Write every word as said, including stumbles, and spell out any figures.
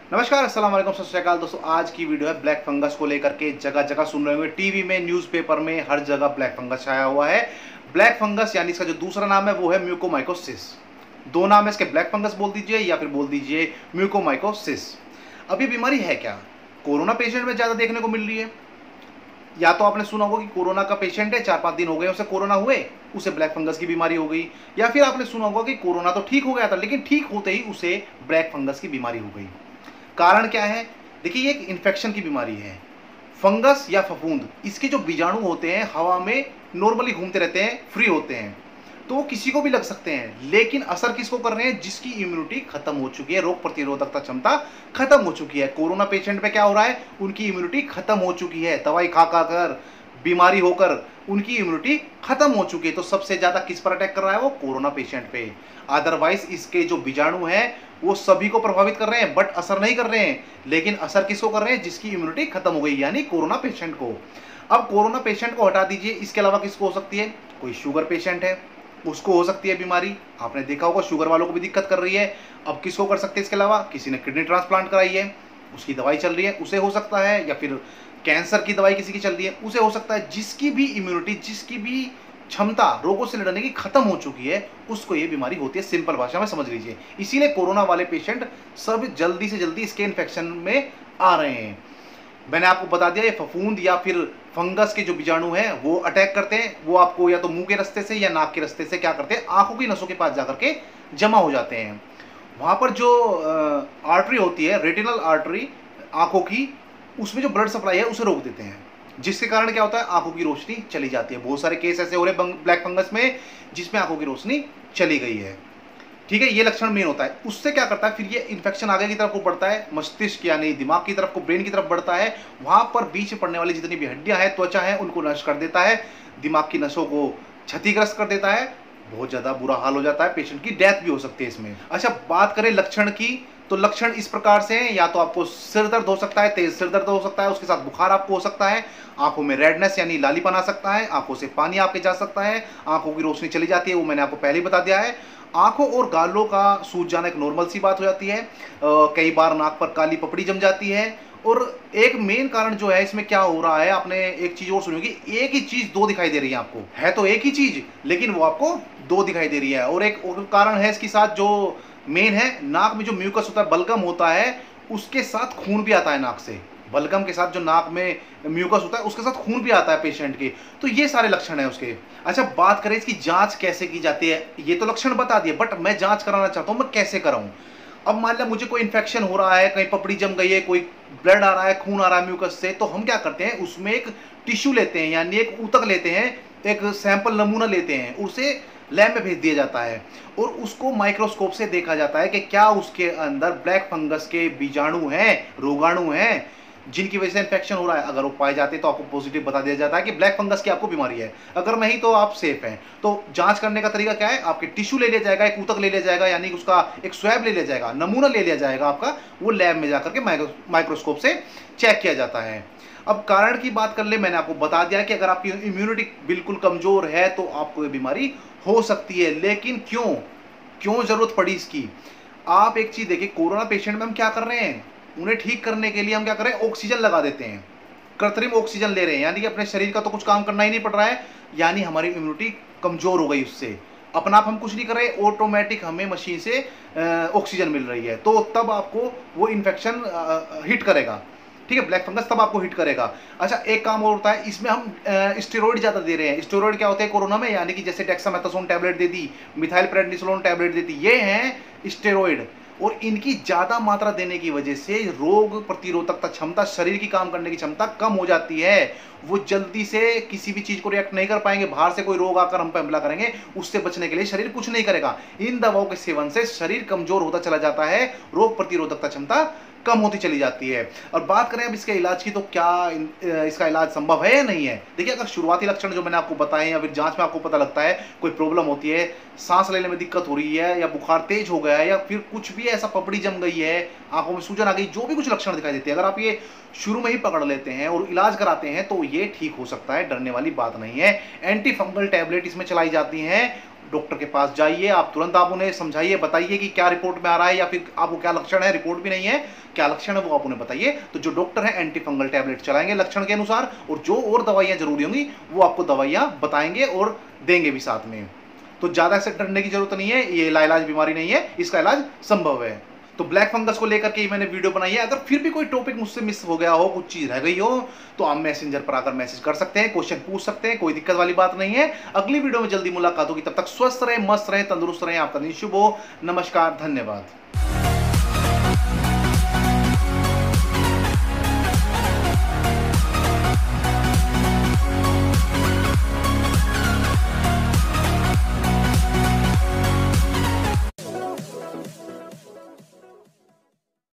नमस्कार, अस्सलाम वालेकुम, सत श्री अकाल दोस्तों। आज की वीडियो है ब्लैक फंगस को लेकर के। जगह जगह सुन रहे होंगे, टीवी में, न्यूज़पेपर में, हर जगह ब्लैक फंगस छाया हुआ है। ब्लैक फंगस यानी इसका जो दूसरा नाम है वो है म्यूकोमाइकोसिस। दो नाम है इसके, ब्लैक फंगस बोल दीजिए या फिर बोल दीजिए म्यूकोमाइकोसिस। अब ये बीमारी है क्या? कोरोना पेशेंट में ज़्यादा देखने को मिल रही है। या तो आपने सुना होगा कि कोरोना का पेशेंट है, चार पाँच दिन हो गए उसे कोरोना हुए, उसे ब्लैक फंगस की बीमारी हो गई। या फिर आपने सुना होगा कि कोरोना तो ठीक हो गया था, लेकिन ठीक होते ही उसे ब्लैक फंगस की बीमारी हो गई। कारण क्या है? देखिए, ये एक इन्फेक्शन की बीमारी है। फंगस या फफूंद, इसके जो बीजाणु होते हैं हवा में नॉर्मली घूमते रहते हैं, फ्री होते हैं, तो वो किसी को भी लग सकते हैं। लेकिन असर किसको कर रहे हैं? जिसकी इम्यूनिटी खत्म हो चुकी है, रोग प्रतिरोधकता क्षमता खत्म हो चुकी है। कोरोना पेशेंट पे क्या हो रहा है? उनकी इम्यूनिटी खत्म हो चुकी है, दवाई खा खा कर, बीमारी होकर उनकी इम्यूनिटी खत्म हो चुकी है। तो सबसे ज्यादा किस पर अटैक कर रहा है? वो कोरोना पेशेंट पे। अदरवाइज इसके जो बीजाणु हैं वो सभी को प्रभावित कर रहे हैं, बट असर नहीं कर रहे हैं। लेकिन असर किसको कर रहे हैं? जिसकी इम्यूनिटी खत्म हो गई, यानी कोरोना पेशेंट को। अब कोरोना पेशेंट को हटा दीजिए, इसके अलावा किसको हो सकती है? कोई शुगर पेशेंट है, उसको हो सकती है बीमारी। आपने देखा होगा शुगर वालों को भी दिक्कत कर रही है। अब किसको कर सकते हैं इसके अलावा? किसी ने किडनी ट्रांसप्लांट कराई है, उसकी दवाई चल रही है, उसे हो सकता है। या फिर कैंसर की दवाई किसी की चल रही है, उसे हो सकता है। जिसकी भी इम्यूनिटी, जिसकी भी क्षमता रोगों से लड़ने की खत्म हो चुकी है, उसको ये बीमारी होती है। सिंपल भाषा में समझ लीजिए। इसीलिए कोरोना वाले पेशेंट सब जल्दी से जल्दी इसके इन्फेक्शन में आ रहे हैं। मैंने आपको बता दिया, ये फफूंद या फिर फंगस के जो बीजाणु हैं वो अटैक करते हैं। वो आपको या तो मुंह के रास्ते से या नाक के रास्ते से क्या करते हैं? आंखों की नसों के पास जाकर के जमा हो जाते हैं। वहां पर जो आर्टरी होती है, रेटिनल आर्टरी आंखों की, उसमें जो ब्लड सप्लाई है उसे रोक देते हैं, जिसके कारण क्या होता है? आंखों की रोशनी चली जाती है। बहुत सारे केस ऐसे हो रहे हैं ब्लैक फंगस में जिसमें आंखों की रोशनी चली गई है। ठीक है, ये लक्षण मेन होता है। उससे क्या करता है? फिर ये इन्फेक्शन आगे की तरफ को बढ़ता है, मस्तिष्क यानी दिमाग की तरफ को, ब्रेन की तरफ बढ़ता है। वहां पर बीच में पड़ने वाली जितनी भी हड्डियां हैं, त्वचा है, उनको नष्ट कर देता है, दिमाग की नसों को क्षतिग्रस्त कर देता है। बहुत ज्यादा बुरा हाल हो जाता है, पेशेंट की डेथ भी हो सकती है इसमें। अच्छा, बात करें लक्षण की, तो लक्षण इस प्रकार से हैं। या तो आपको सिर दर्द हो सकता है, तेज सिर दर्द हो सकता है, उसके साथ बुखार आपको हो सकता है, आंखों में रेडनेस यानी लालीपन आ सकता है, आंखों से पानी आपके जा सकता है, आंखों की रोशनी चली जाती है, वो मैंने आपको पहले ही बता दिया है। आंखों और गालों का सूज जाना एक नॉर्मल सी बात हो जाती है। आ, कई बार नाक पर काली पपड़ी जम जाती है। और एक मेन कारण जो है इसमें क्या हो रहा है, आपने एक चीज और सुनी होगी, एक ही चीज दो दिखाई दे रही है आपको। है तो एक ही चीज, लेकिन वो आपको दो दिखाई दे रही है। और एक और कारण है इसके साथ जो मेन है, नाक में जो म्यूकस होता है, बलगम होता है, उसके साथ खून भी आता है नाक से। बलगम के साथ जो नाक में म्यूकस होता है उसके साथ खून भी आता है पेशेंट के। तो ये सारे लक्षण है उसके। अच्छा, बात करें इसकी जांच कैसे की जाती है। ये तो लक्षण बता दिए, बट मैं जांच कराना चाहता हूं, मैं कैसे कराऊं? अब मान लिया मुझे कोई इन्फेक्शन हो रहा है, कहीं पपड़ी जम गई है, कोई ब्लड आ रहा है, खून आ रहा है म्यूकस से, तो हम क्या करते हैं? उसमें एक टिश्यू लेते हैं, यानी एक ऊतक लेते हैं, एक सैंपल नमूना लेते हैं, उसे लैब में भेज दिया जाता है और उसको माइक्रोस्कोप से देखा जाता है कि क्या उसके अंदर ब्लैक फंगस के बीजाणु हैं, रोगाणु हैं, जिनकी वजह से इन्फेक्शन हो रहा है। अगर वो पाए जाते हैं तो आपको पॉजिटिव बता दिया जाता है कि ब्लैक फंगस की आपको बीमारी है। अगर नहीं तो आप सेफ हैं। तो जांच करने का तरीका क्या है? आपके टिश्यू ले लिया जाएगा, एक ऊतक ले लिया जाएगा, यानी उसका एक स्वैब ले लिया जाएगा, नमूना ले लिया जाएगा आपका, वो लैब में जाकर के माइक्रोस्कोप से चेक किया जाता है। अब कारण की बात कर ले, मैंने आपको बता दिया कि अगर आपकी इम्यूनिटी बिल्कुल कमजोर है तो आपको ये बीमारी हो सकती है। लेकिन क्यों क्यों जरूरत पड़ी इसकी? आप एक चीज देखिए, कोरोना पेशेंट में हम क्या कर रहे हैं? उन्हें ठीक करने के लिए हम क्या कर रहे हैं? ऑक्सीजन लगा देते हैं, कृत्रिम ऑक्सीजन ले रहे हैं, यानी कि अपने शरीर का तो कुछ काम करना ही नहीं पड़ रहा है, यानी हमारी इम्यूनिटी कमजोर हो गई उससे। अपना आप हम कुछ नहीं कर रहे, ऑटोमेटिक हमें मशीन से ऑक्सीजन मिल रही है, तो तब आपको वो इन्फेक्शन हिट करेगा। ठीक है, ब्लैक फंगस तब आपको हिट करेगा। अच्छा, एक काम और होता है, इसमें हम स्टेरॉइड ज्यादा दे रहे हैं। स्टेरॉइड क्या होते हैं कोरोना में? यानी कि जैसे डेक्सामेथासोन टैबलेट दे दी, मिथाइल प्रेडनिसोलोन टैबलेट दे दी, ये हैं स्टेरॉइड। और इनकी ज्यादा मात्रा देने की वजह से रोग प्रतिरोधकता क्षमता, शरीर की काम करने की क्षमता कम हो जाती है। वो जल्दी से किसी भी चीज को रिएक्ट नहीं कर पाएंगे। बाहर से कोई रोग आकर हम पे हमला करेंगे, उससे बचने के लिए शरीर कुछ नहीं करेगा। इन दवाओं के सेवन से शरीर कमजोर होता चला जाता है, रोग प्रतिरोधकता क्षमता कम होती चली जाती है। और बात करें अब इसके इलाज की, तो क्या इसका इलाज संभव है या नहीं है? देखिए, अगर शुरुआती लक्षण जो मैंने आपको बताए या फिर जांच में आपको पता लगता है कोई प्रॉब्लम होती है, सांस लेने में दिक्कत हो रही है, या बुखार तेज हो गया है, या फिर कुछ भी ऐसा पपड़ी जम गई है, आंखों में सूजन आ गई, जो भी कुछ लक्षण दिखाई देते हैं, अगर आप ये शुरू में ही पकड़ लेते हैं और इलाज कराते हैं तो ये ठीक हो सकता है। डरने वाली बात नहीं है। एंटी फंगल टैबलेट इसमें चलाई जाती हैं, डॉक्टर के पास जाइए, आप तुरंत आप उन्हें समझाइए, बताइए कि क्या रिपोर्ट में आ रहा है या फिर आपको क्या लक्षण है, रिपोर्ट भी नहीं है, क्या लक्षण है वो आप उन्हें बताइए। तो जो डॉक्टर है एंटी फंगल टैबलेट चलाएंगे लक्षण के अनुसार, और जो और दवाइयां जरूरी होंगी वो आपको दवाइयां बताएंगे और देंगे भी साथ में। तो ज्यादा इससे डरने की जरूरत नहीं है, ये लाइलाज बीमारी नहीं है, इसका इलाज संभव है। तो ब्लैक फंगस को लेकर के मैंने वीडियो बनाई है। अगर फिर भी कोई टॉपिक मुझसे मिस हो गया हो, कुछ चीज रह गई हो, तो आप मैसेंजर पर आकर मैसेज कर सकते हैं, क्वेश्चन पूछ सकते हैं, कोई दिक्कत वाली बात नहीं है। अगली वीडियो में जल्दी मुलाकात होगी, तब तक स्वस्थ रहे, मस्त रहे, तंदुरुस्त रहे, आपका दिन शुभ हो। नमस्कार, धन्यवाद।